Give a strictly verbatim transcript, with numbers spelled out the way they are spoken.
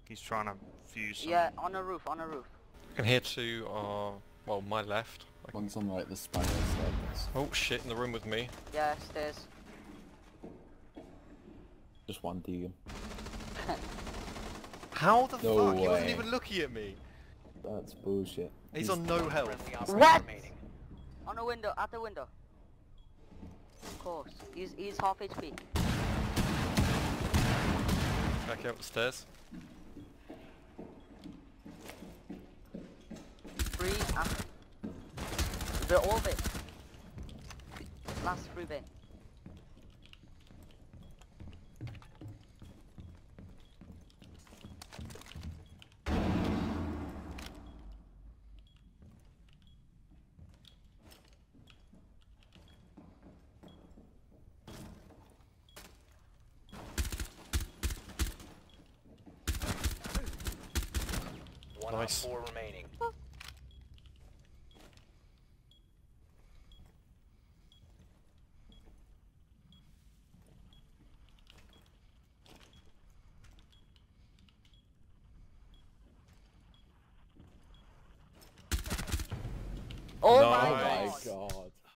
He's trying to fuse something. Yeah, on a roof, on a roof. I can hear two, uh, well, my left. I can... One's on like the spiral staircase. Oh shit, in the room with me. Yeah, stairs. Just one Deegan. How the No fuck? He wasn't way. even looking at me. That's bullshit. He's on no health. What? On a window, at the window. Of course. He's he's half H P. Back up the stairs. Three and they're all bit. Last three bit. One Nice. on four remaining. Oh No. my Oh my god. god.